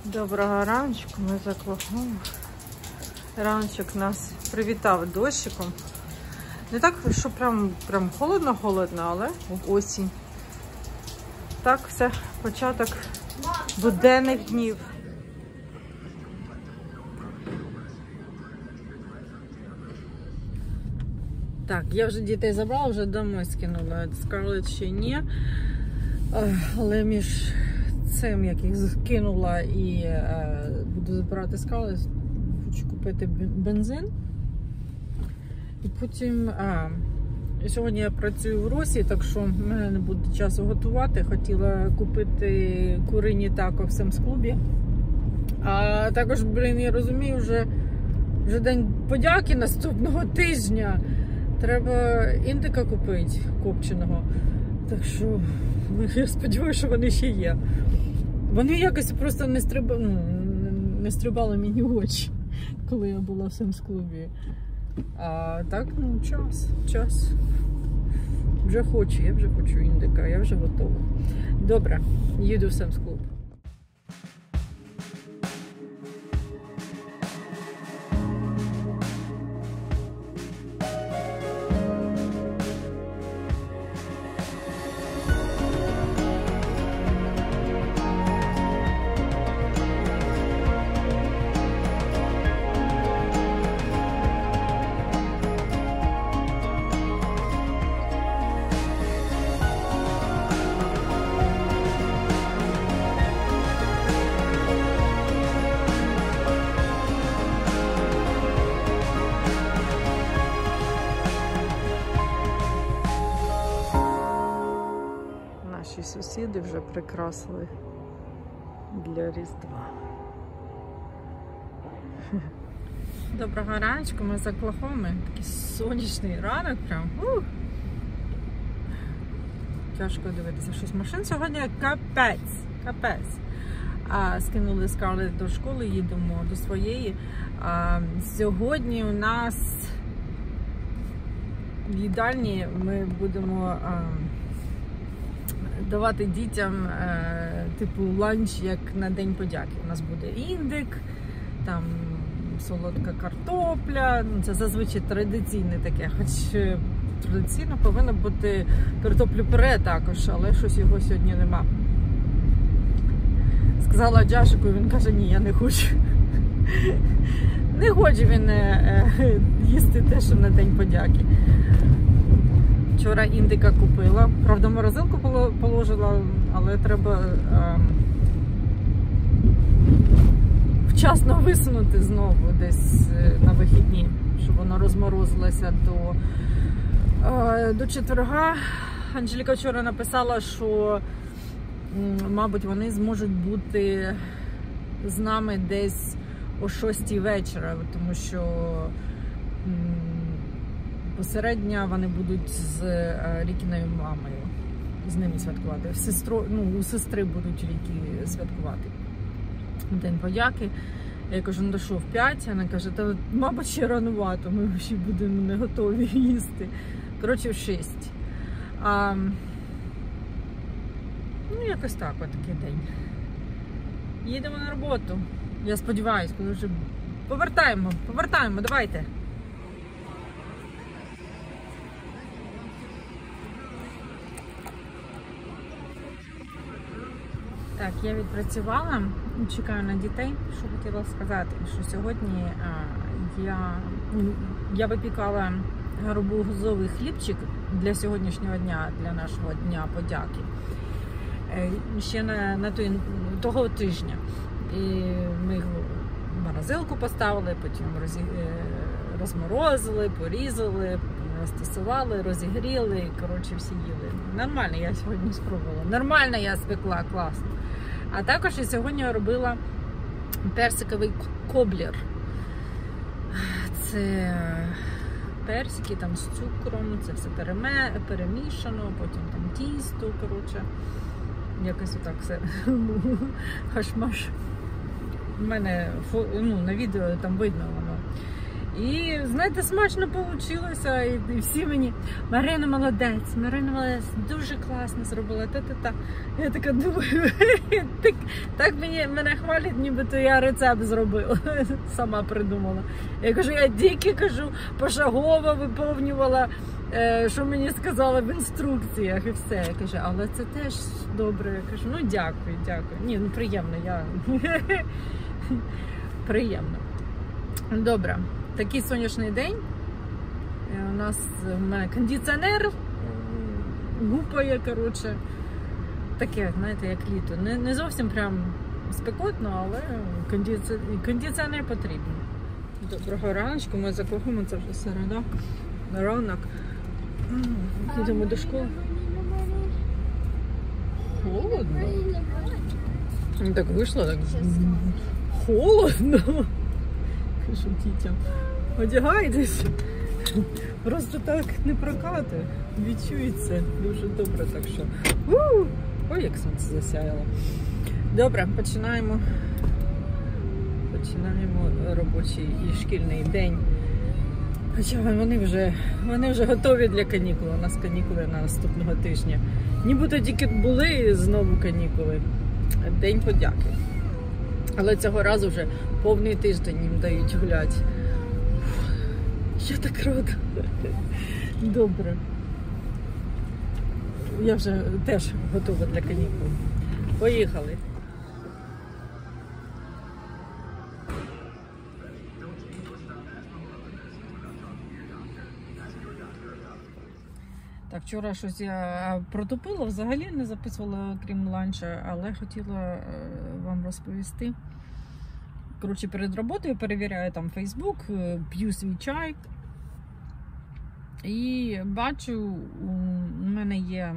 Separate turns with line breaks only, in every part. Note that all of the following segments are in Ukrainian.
Доброго раночку, ми за Клахом. Раночок нас привітав дощиком. Не так, що прям холодно-холодно, але осінь. Так, все, початок буденних днів. Так, я вже дітей забрала, вже домой скинула. Скарлетт ще ні. Але між цим, як їх скинула і буду забирати Скарлетт, хочу купити бензин. І потім... Сьогодні я працюю в Росії, так що в мене не буде часу готувати. Хотіла купити курині тако в Семс клубі. А також, я розумію, вже День подяки наступного тижня. Треба індика купити копченого. Так що я сподіваюся, що вони ще є. Вони якось просто не стрибали мені в очі, коли я була в Семс клубі. А так, час. Я вже хочу індика, я вже готова. Добре, їду в Семс клуб. Наші сусіди вже прикрасили для Різдва. Доброго раночку, ми за Клахоми. Такий сонячний ранок прям. Тяжко дивитися щось. Машин сьогодні капець. Скинули Скарлетт до школи, їдемо до своєї. Сьогодні у нас в їдальні ми будемо давати дітям типу ланч, як на День подяки. У нас буде індик, там солодка картопля. Це зазвичай традиційне таке, хоч традиційно повинно бути картоплю-пюре також, але щось його сьогодні нема. Сказала Джашику, він каже, ні, я не хочу. Не хоче він їсти те, що на День подяки. Вчора індика купила. Правда, в морозилку положила, але треба вчасно висунути знову десь на вихідні, щоб воно розморозилося до четверга. Анжеліка вчора написала, що, мабуть, вони зможуть бути з нами десь о 6 вечора, тому що посередньо вони будуть з Рікіною мамою, з ними святкувати. У сестри будуть Рікі святкувати День подяки. Я кажу, ну що, в 5? Вона каже, та, мабуть, ще ранувато, ми ще будемо не готові їсти. Коротше, в 6. Якось так, отакий день. Їдемо на роботу. Я сподіваюся, коли вже повертаємо, давайте. Так, я відпрацювала, чекаю на дітей. Що хотіла сказати, що сьогодні я випікала гарбузовий хлібчик для сьогоднішнього дня, для нашого Дня подяки. Ще того тижня. І ми його в морозилку поставили, потім розморозили, порізали, розтасували, розігріли, коротше, всі їли. Нормально я сьогодні спробувала. Нормально я спекла, класно. А також я сьогодні робила персиковий коблер. Це персики там з цукром, це все перемішано, потім там тісто, коротше. Якось отак все хашмаш. У мене на відео там видно воно. І, знаєте, смачно вийшло, і всі мені, Марина молодець, дуже класно зробила, та-та-та. Я така думаю, так мене хвалять, нібито я рецепт зробила, сама придумала. Я кажу, я тільки пошагово виповнювала, що мені сказали в інструкціях і все. Я кажу, але це теж добре. Я кажу, ну дякую. Ні, ну приємно, приємно. Добре. Такий сонячний день. У мене кондиціонер гупає, коротше. Таке, знаєте, як літо. Не зовсім прям спекотно, але кондиціонер потрібен. Доброго раночку, ми закохуємо, це вже середа. Ранок. Йдемо до школи. Холодно. Так вийшло, так холодно. Кажу дітям, одягайтесь. Просто так не прокатує. Відчується дуже добре, так що. Ой, як сонце засяяло. Добре, починаємо робочий і шкільний день. Хоча вони вже готові для канікул. У нас канікули на наступного тижня. Нібито тільки були знову канікули. День подяки. Але цього разу вже повний тиждень їм дають гуляти. Я так рада. Добре. Я вже теж готова для канікул. Поїхали. Так, вчора щось я протупила, взагалі не записувала, крім ланча, але хотіла вам розповісти. Коротше, перед роботою перевіряю там Facebook, п'ю свій чай. І бачу, у мене є,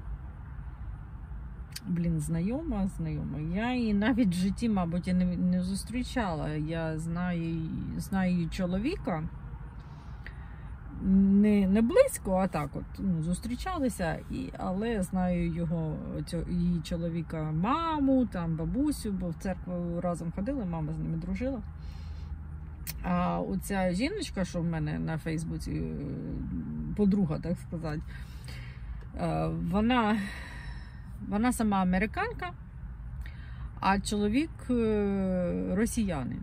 знайома. Я її навіть в житті, мабуть, не зустрічала. Я знаю її чоловіка. Не близько, а так от, зустрічалися, але знаю її чоловіка маму, там бабусю, бо в церкву разом ходили, мама з ними дружила. А оця жіночка, що в мене на Фейсбуці, подруга, так сказати, вона сама американка, а чоловік росіянин.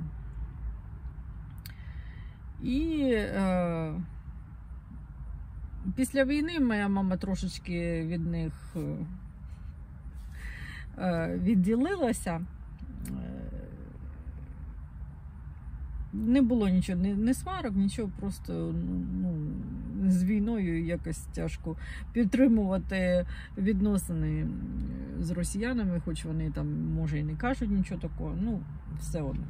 І після війни моя мама трошечки від них відділилася. Не було нічого, не сварок, нічого, просто з війною якось тяжко підтримувати відносини з росіянами, хоч вони там, може, і не кажуть нічого такого, все одно.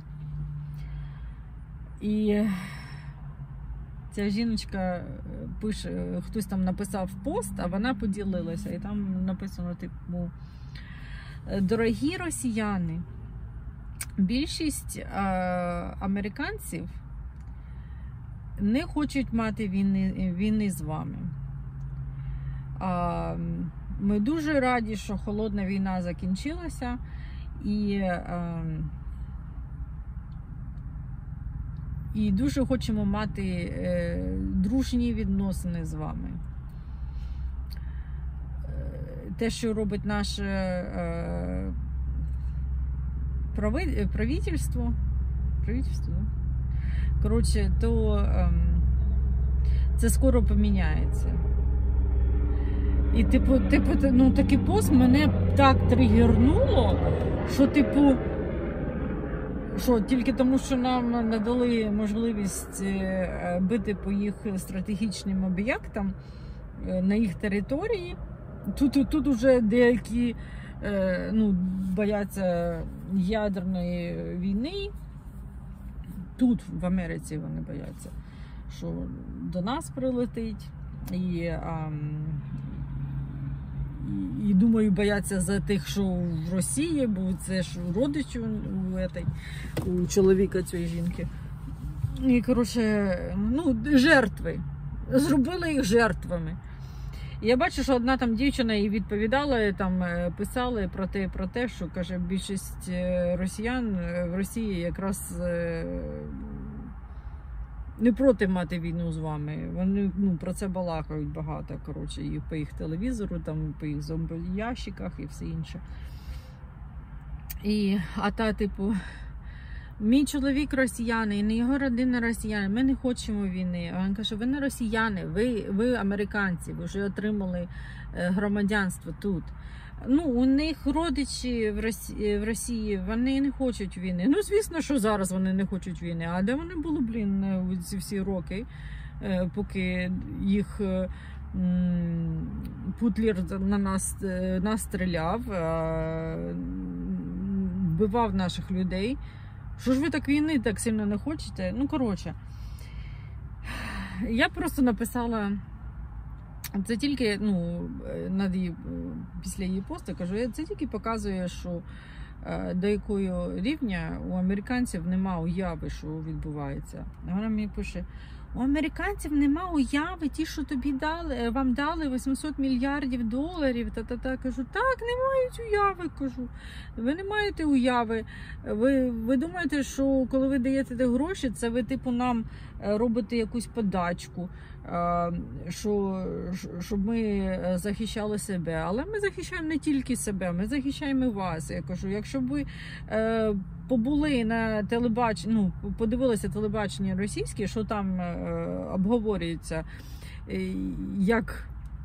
І ця жіночка пише, хтось там написав пост, а вона поділилася, і там написано, типу, дорогі росіяни, більшість американців не хочуть мати війни з вами. Ми дуже раді, що холодна війна закінчилася, і дуже хочемо мати дружні відносини з вами. Те, що робить наше правительство, коротше, то це скоро поміняється. І такий пост мене так тригернуло, що тільки тому, що нам надали можливість бити по їх стратегічним об'єктам на їх території. Тут уже деякі бояться ядерної війни. Тут, в Америці, вони бояться, що до нас прилетить. І думаю, бояться за тих, що в Росії, бо це ж родичі у чоловіка цієї жінки. І, коротше, жертви. Зробили їх жертвами. І я бачу, що одна там дівчина їй відповідала, там писали про те, що, каже, більшість росіян в Росії якраз не проти мати війну з вами. Вони про це балакають багато, коротше, і по їх телевізору, там, по їх зомбоящиках і все інше. А та, типу, мій чоловік росіянин, його родина росіяни, ми не хочемо війни. А він каже, ви не росіяни, ви американці, ви вже отримали громадянство тут. Ну, у них родичі в Росії, вони не хочуть війни. Ну, звісно, що зараз вони не хочуть війни. А де вони були, ці всі роки, поки їх Путлер на нас стріляв, вбивав наших людей. Що ж ви так війни так сильно не хочете? Ну, коротше, я просто написала, це тільки, після її посту, кажу, це тільки показує, що до якого рівня у американців нема уяви, що відбувається. Вона мені пише, у американців нема уяви, ті, що вам дали 800 мільярдів доларів, Кажу, так, не мають уяви, кажу. Ви не маєте уяви. Ви думаєте, що коли ви даєте гроші, це ви, типу, нам робите якусь подачку, щоб ми захищали себе. Але ми захищаємо не тільки себе, ми захищаємо вас. Я кажу, якщо б ви побули на телебаченні, подивилися телебачення російське, що там обговорюється, як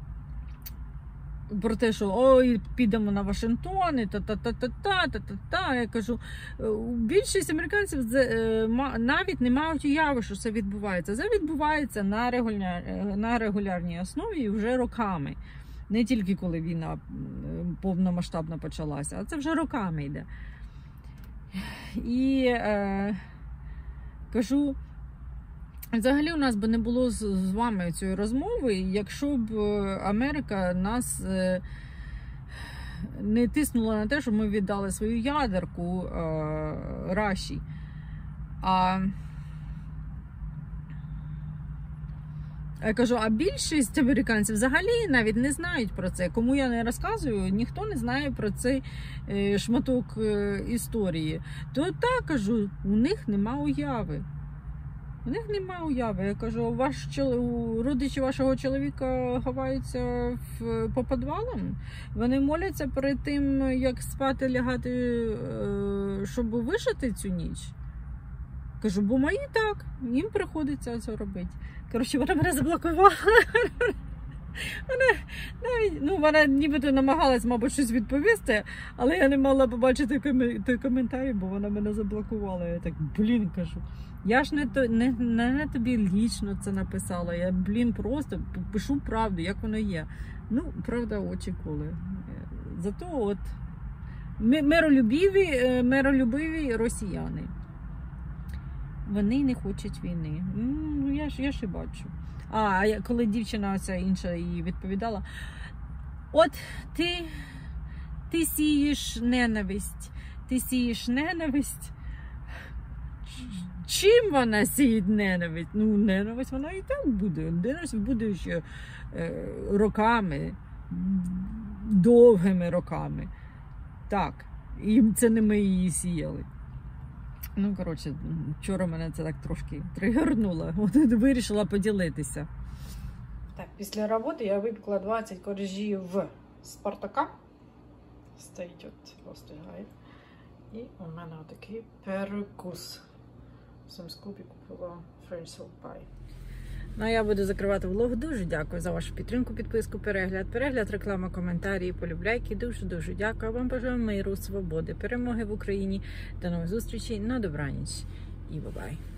про те, що ой, підемо на Вашингтон, і та-та-та-та-та-та-та. Я кажу, більшість американців навіть не мають уяви, що це відбувається. Це відбувається на регулярній основі вже роками. Не тільки коли війна повномасштабно почалася, а це вже роками йде. І кажу, взагалі у нас би не було з вами цієї розмови, якщо б Америка нас не тиснула на те, щоб ми віддали свою ядерку Раші. Я кажу, а більшість американців взагалі навіть не знають про це. Кому я не розказую, ніхто не знає про цей шматок історії. То так, кажу, у них нема уяви. У них нема уяви. Я кажу, родичі вашого чоловіка ховаються по підвалам? Вони моляться перед тим, як спати, лягати, щоб вижити цю ніч? Кажу, бо мої так, їм приходиться це робити. Коротше, вона мене заблокувала. Вона нібито намагалась, мабуть, щось відповісти, але я не могла побачити той коментар, бо вона мене заблокувала. Я так, кажу, я ж не тобі лічно це написала, я, просто пишу правду, як воно є. Ну, правда, очі коли. Зато от миролюбиві росіяни. Вони не хочуть війни. Я ж і бачу. Коли дівчина оця інша їй відповідала, от ти сієш ненависть. Чим вона сіє ненависть? Ненависть вона і так буде. Ненависть буде ще роками, довгими роками. Так, і це не ми її сіяли. Коротше, вчора мене це так трошки тригернуло. От вирішила поділитися. Так, після роботи я випекла 20 коржів Спартака. Стоїть остигає. І у мене отакий перекус. В Сумську купила French Soul Pie. А я буду закривати влог. Дуже дякую за вашу підтримку, підписку, перегляд, реклама, коментарі, полюбляйки. Дуже дякую. Вам бажаю миру, свободи, перемоги в Україні. До нових зустрічей. На добраніч. І бай-бай.